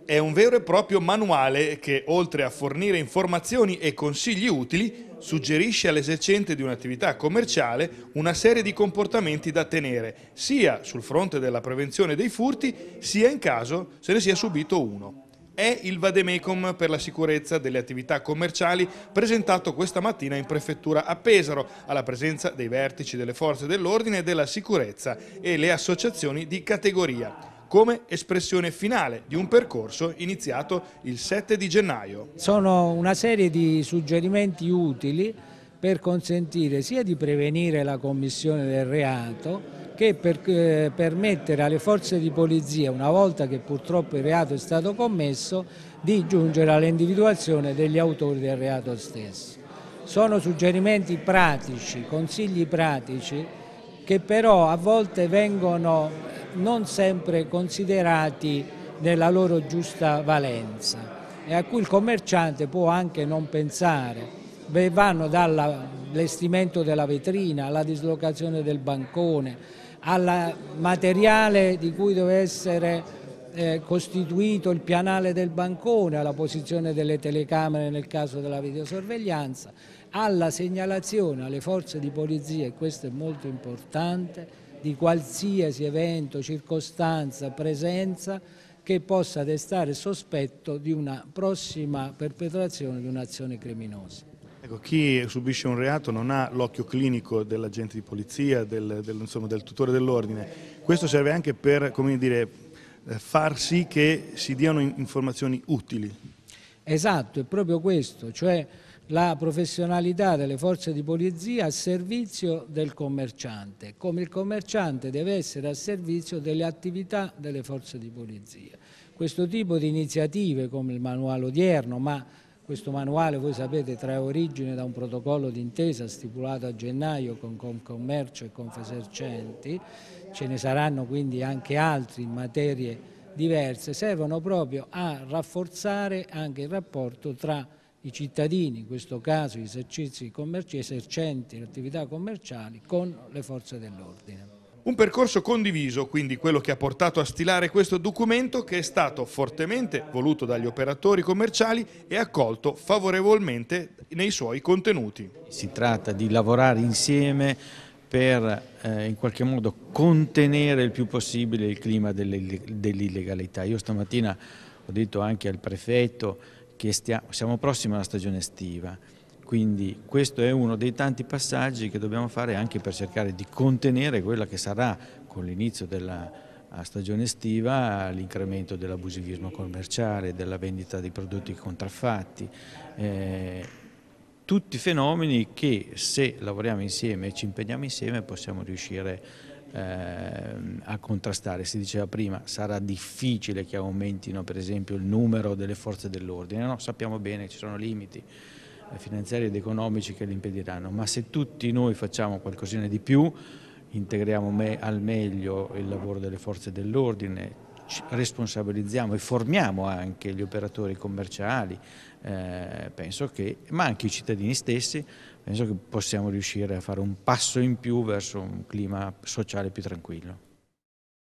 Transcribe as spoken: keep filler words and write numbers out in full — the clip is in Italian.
È un vero e proprio manuale che, oltre a fornire informazioni e consigli utili, suggerisce all'esercente di un'attività commerciale una serie di comportamenti da tenere, sia sul fronte della prevenzione dei furti, sia in caso se ne sia subito uno. È il Vademecum per la sicurezza delle attività commerciali presentato questa mattina in prefettura a Pesaro, alla presenza dei vertici delle forze dell'ordine e della sicurezza e le associazioni di categoria, come espressione finale di un percorso iniziato il sette di gennaio. Sono una serie di suggerimenti utili per consentire sia di prevenire la commissione del reato che per eh, permettere alle forze di polizia, una volta che purtroppo il reato è stato commesso, di giungere all'individuazione degli autori del reato stesso. Sono suggerimenti pratici, consigli pratici, che però a volte vengono non sempre considerati nella loro giusta valenza e a cui il commerciante può anche non pensare. Beh, vanno dall'allestimento della vetrina alla dislocazione del bancone, al materiale di cui deve essere eh, costituito il pianale del bancone, alla posizione delle telecamere nel caso della videosorveglianza, alla segnalazione alle forze di polizia, e questo è molto importante, di qualsiasi evento, circostanza, presenza che possa destare sospetto di una prossima perpetrazione di un'azione criminosa. Ecco, chi subisce un reato non ha l'occhio clinico dell'agente di polizia, del, del, insomma, del tutore dell'ordine. Questo serve anche per, come dire, far sì che si diano informazioni utili. Esatto, è proprio questo, cioè la professionalità delle forze di polizia a servizio del commerciante, come il commerciante deve essere a servizio delle attività delle forze di polizia. Questo tipo di iniziative, come il manuale odierno, ma questo manuale, voi sapete, trae origine da un protocollo d'intesa stipulato a gennaio con Confcommercio e Confesercenti, ce ne saranno quindi anche altri in materie diverse, servono proprio a rafforzare anche il rapporto tra i cittadini, in questo caso gli esercizi commerciali, esercenti le attività commerciali, con le forze dell'ordine. Un percorso condiviso, quindi quello che ha portato a stilare questo documento, che è stato fortemente voluto dagli operatori commerciali e accolto favorevolmente nei suoi contenuti. Si tratta di lavorare insieme per eh, in qualche modo contenere il più possibile il clima dell'illegalità. Io stamattina ho detto anche al prefetto che stiamo, siamo prossimi alla stagione estiva. Quindi questo è uno dei tanti passaggi che dobbiamo fare anche per cercare di contenere quella che sarà, con l'inizio della stagione estiva, l'incremento dell'abusivismo commerciale, della vendita di prodotti contraffatti. Eh, tutti fenomeni che, se lavoriamo insieme e ci impegniamo insieme, possiamo riuscire eh, a contrastare. Si diceva prima, sarà difficile che aumentino per esempio il numero delle forze dell'ordine, no? Sappiamo bene che ci sono limiti finanziari ed economici che li impediranno, ma se tutti noi facciamo qualcosina di più, integriamo me, al meglio il lavoro delle forze dell'ordine, responsabilizziamo e formiamo anche gli operatori commerciali, eh, penso che, ma anche i cittadini stessi, penso che possiamo riuscire a fare un passo in più verso un clima sociale più tranquillo.